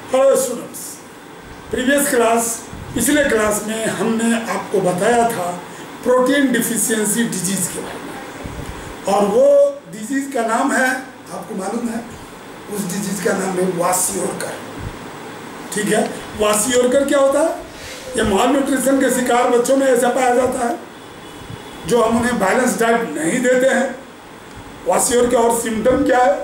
Hello students, previous class पिछले class में हमने आपको बताया था प्रोटीन डिफिशियंसी डिजीज के बारे में, और वो डिजीज का नाम है, आपको मालूम है, उस डिजीज का नाम है वासियोरकर। ठीक है, वासियोरकर क्या होता है? ये माल न्यूट्रिशन के शिकार बच्चों में ऐसा पाया जाता है जो हम उन्हें बैलेंस डाइट नहीं देते हैं। वासियोरकर और सिम्टम क्या है?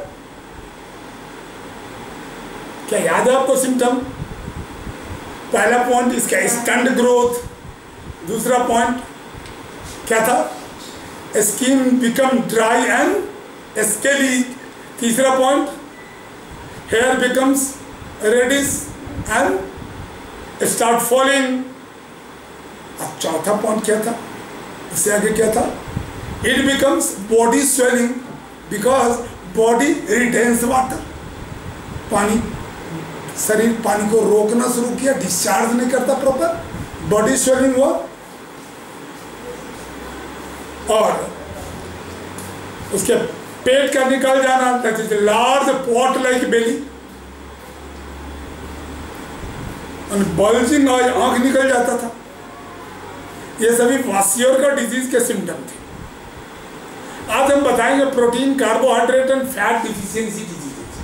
क्या याद है आपको सिम्टम? पहला पॉइंट इसका स्टंट ग्रोथ, दूसरा पॉइंट क्या था? Skin become dry and scaly, तीसरा point hair becomes reddish and start falling. अब चौथा पॉइंट क्या था? इससे आगे क्या था? It becomes body swelling because body retains water. पानी, शरीर पानी को रोकना शुरू किया, डिस्चार्ज नहीं करता प्रॉपर, बॉडी स्वेलिंग हुआ। और उसके पेट का निकल जाना, large pot like belly, bulging आंख निकल जाता था। ये सभी वासियोरकर डिजीज के सिम्टम थे। आज हम बताएंगे protein, carbohydrate and fat deficiency disease.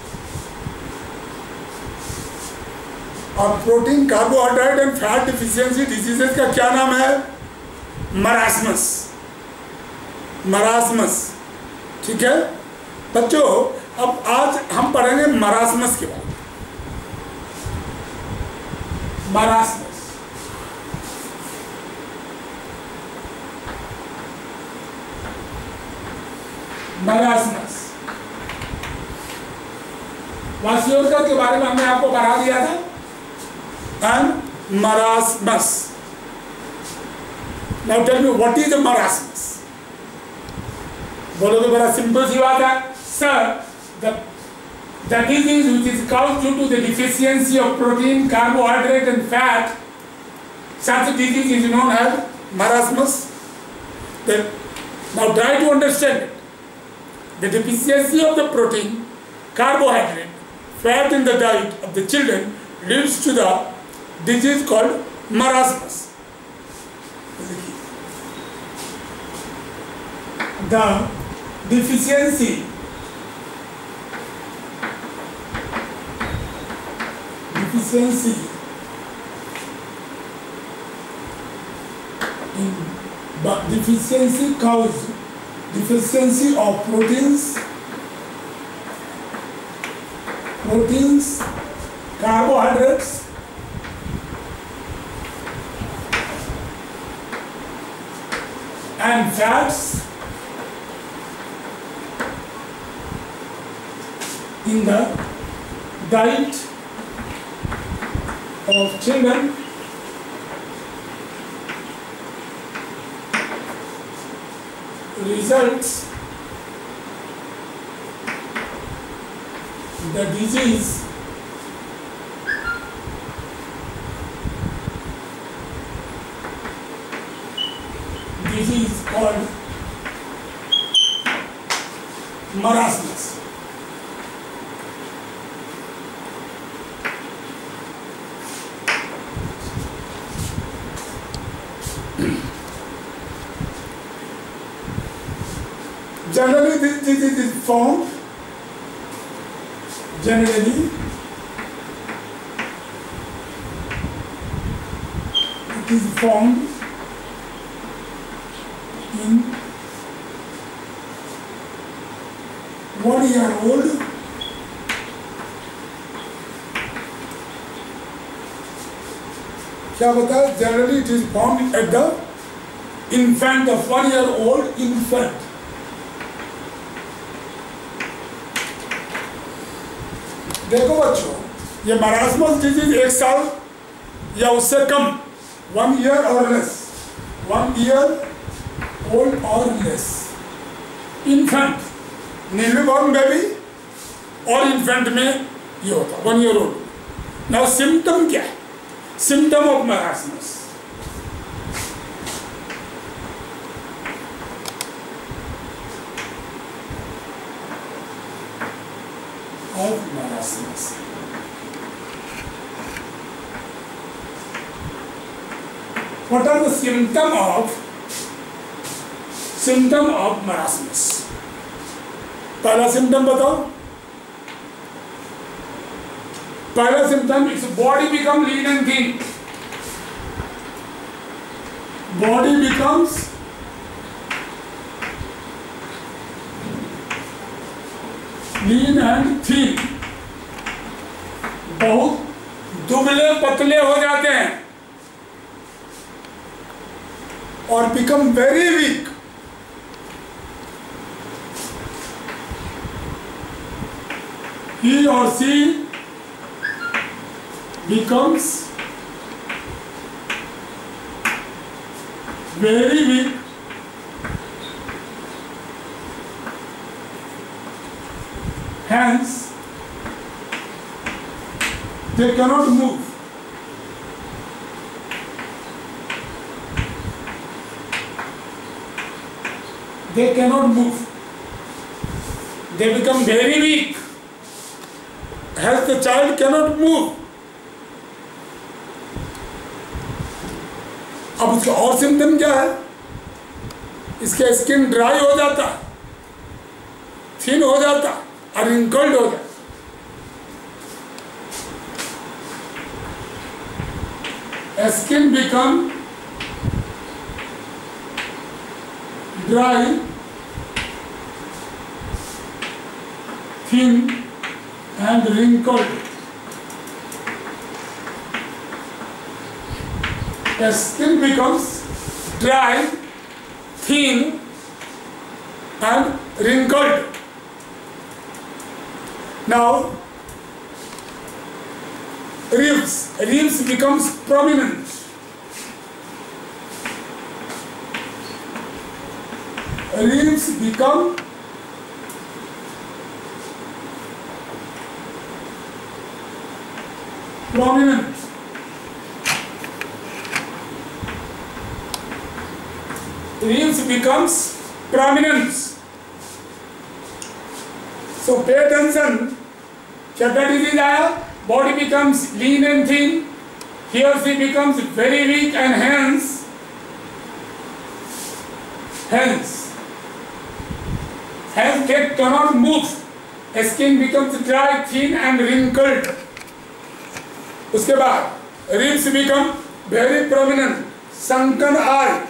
और protein, carbohydrate and fat deficiency diseases का क्या नाम है? मरासमस। मरासमस, ठीक है बच्चों। अब आज हम पढ़ेंगे मरासमस के बारे में। मरासमस, मरासमस, वासियोरकर के बारे में हमने आपको पढ़ा दिया था। And marasmus. Now tell me what is the marasmus? बोलो तो बड़ा सिंपल सी बात है sir. The disease which is caused due to the deficiency of protein, carbohydrate and fat, such a disease is known as marasmus. Now try to understand it. The deficiency of the protein, carbohydrate, fat in the diet of the children leads to the disease called marasmus. The deficiency causes deficiency of proteins, carbohydrates, and fats in the diet of children results the disease called marasmus. Generally this disease is formed in 1-year-old क्या बताया? Generally it is formed at the infant of 1-year-old infant. देखो बच्चों, ये marasmus disease 1 साल या उससे कम, 1 year or less, 1 year old or less, infant, newborn baby और infant में ये होता 1 year old. Now symptom क्या है? Symptom of marasmus. of marasmus. What are the symptom of marasmus? पहला सिम्टम बताओ. पहला symptom is body become lean and thin. Body becomes lean and thin. बहुत दुबले पतले हो जाते हैं और become very weak. He or she becomes very weak hence they cannot move. They cannot move. They become very weak. As the child cannot move. अब उसका और सिम्टम क्या है? इसका स्किन ड्राई हो जाता, थिन हो जाता और रिंकल्ड हो जाता. Skin become dry, thin and wrinkled. The skin becomes dry, thin and wrinkled. Now, ribs becomes prominent. Ribs become prominent. Ribs becomes prominent. So pay attention. क्या disease आया? Body becomes lean and thin. He or she becomes very weak and hence they cannot move. Skin becomes dry, thin and wrinkled. उसके बाद ribs become very prominent. Sunken eye.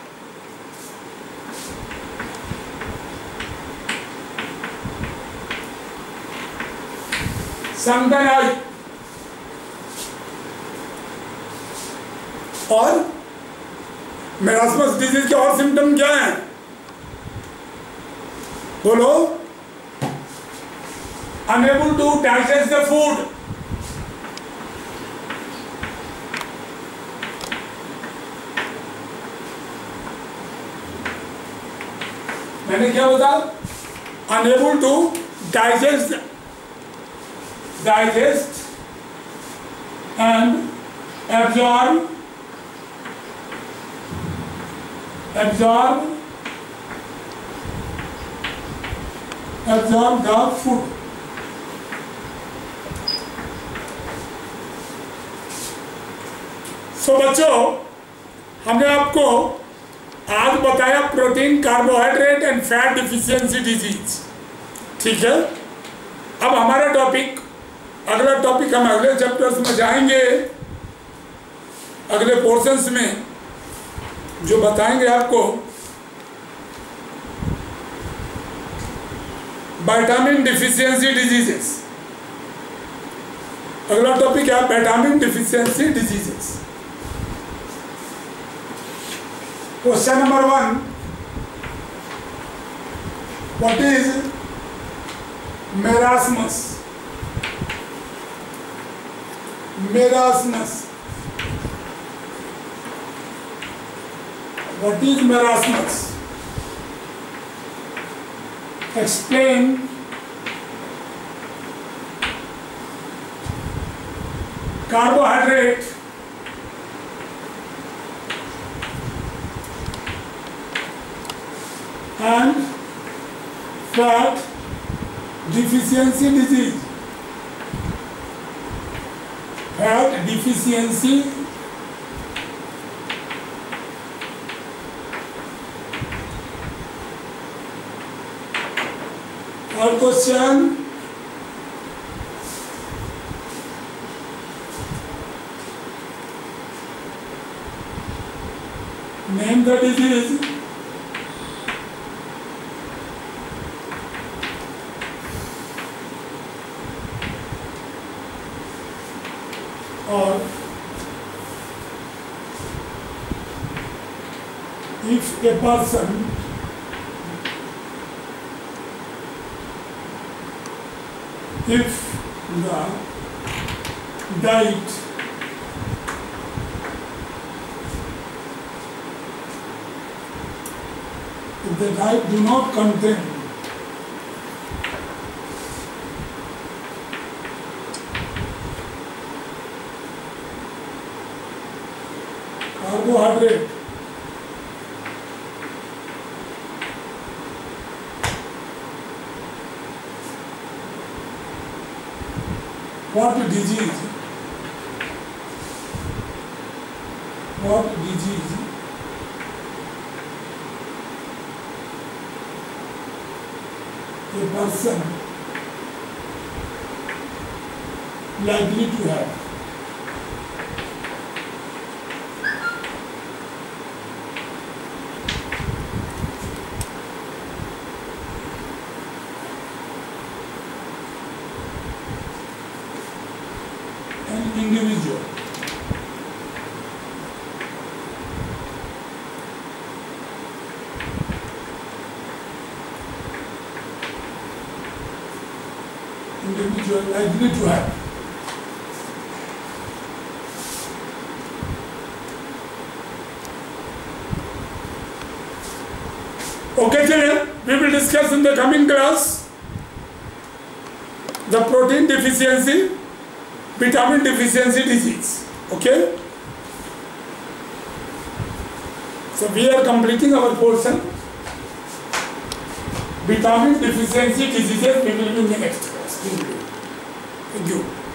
Sunken eye. और marasmus disease के और symptom क्या हैं? बोलो. Unable to digest the food. मैंने क्या बताया? Unable to digest and absorb the food. So बच्चों, हमने आपको आज बताया protein, carbohydrate and fat deficiency disease. ठीक है. अब हमारा टॉपिक, अगला टॉपिक हम अगले चैप्टर्स में जाएंगे, अगले पोर्शंस में जो बताएंगे आपको विटामिन डिफिशियंसी डिजीजेस. अगला टॉपिक है vitamin deficiency diseases. Question number 1, what is marasmus? What is marasmus? Explain. Carbohydrate and fat deficiency disease. Fat deficiency Our question. Name the disease. Or if a person if the diet do not contain carbohydrate, what disease a person likely to have? An individual. Individual likely to have. Okay, children, we will discuss in the coming class the protein deficiency, vitamin deficiency disease. Okay? So we are completing our portion. Vitamin deficiency diseases we will do in the next class. Thank you.